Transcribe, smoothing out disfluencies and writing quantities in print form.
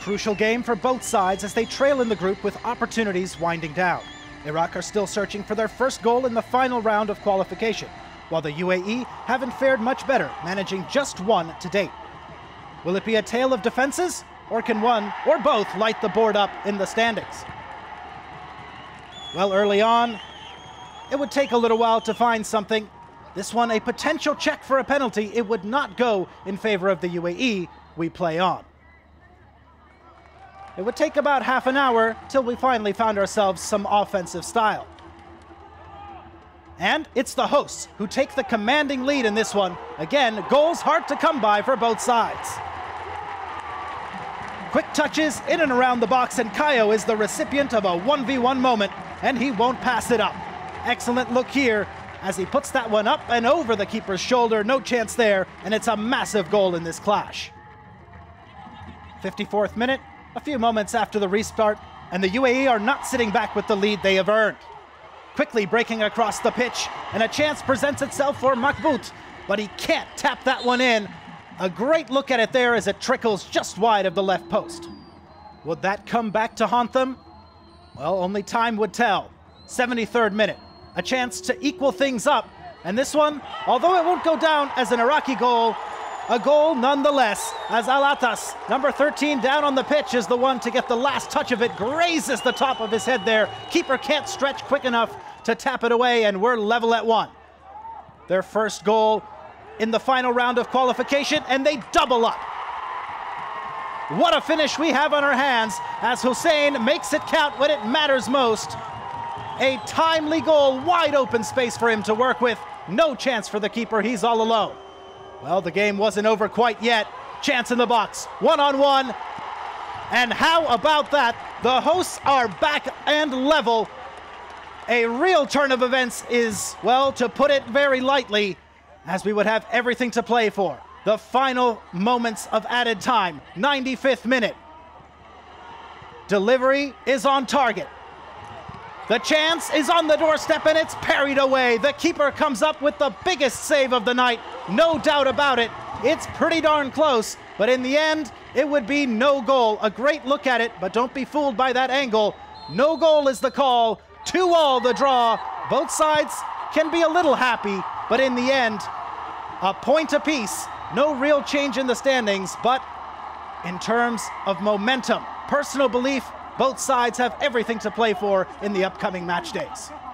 crucial game for both sides as they trail in the group with opportunities winding down. Iraq are still searching for their first goal in the final round of qualification, while the UAE haven't fared much better, managing just one to date. Will it be a tale of defenses, or can one or both light the board up in the standings? Well, early on, it would take a little while to find something. This one, a potential check for a penalty. It would not go in favor of the UAE. We play on. It would take about half an hour till we finally found ourselves some offensive style. And it's the hosts who take the commanding lead in this one. Again, goals hard to come by for both sides. Quick touches in and around the box, and Kayo is the recipient of a 1v1 moment, and he won't pass it up. Excellent look here as he puts that one up and over the keeper's shoulder. No chance there, and it's a massive goal in this clash. 54th minute, a few moments after the restart, and the UAE are not sitting back with the lead they have earned. Quickly breaking across the pitch, and a chance presents itself for Makbout, but he can't tap that one in. A great look at it there as it trickles just wide of the left post. Would that come back to haunt them? Well, only time would tell. 73rd minute, a chance to equal things up, and this one, although it won't go down as an Iraqi goal, a goal nonetheless, as Al-Atas, number 13, down on the pitch, is the one to get the last touch of it, grazes the top of his head there. Keeper can't stretch quick enough to tap it away, and we're level at one. Their first goal in the final round of qualification, and they double up. What a finish we have on our hands as Hussein makes it count when it matters most. A timely goal, wide open space for him to work with. No chance for the keeper, he's all alone. Well, the game wasn't over quite yet. Chance in the box, one-on-one. And how about that? The hosts are back and level. A real turn of events is, well, to put it very lightly, as we would have everything to play for. The final moments of added time, 95th minute. Delivery is on target. The chance is on the doorstep, and it's parried away. The keeper comes up with the biggest save of the night. No doubt about it. It's pretty darn close, but in the end, it would be no goal. A great look at it, but don't be fooled by that angle. No goal is the call. 2-2 the draw. Both sides can be a little happy, but in the end, a point apiece. No real change in the standings, but in terms of momentum, personal belief, both sides have everything to play for in the upcoming match days.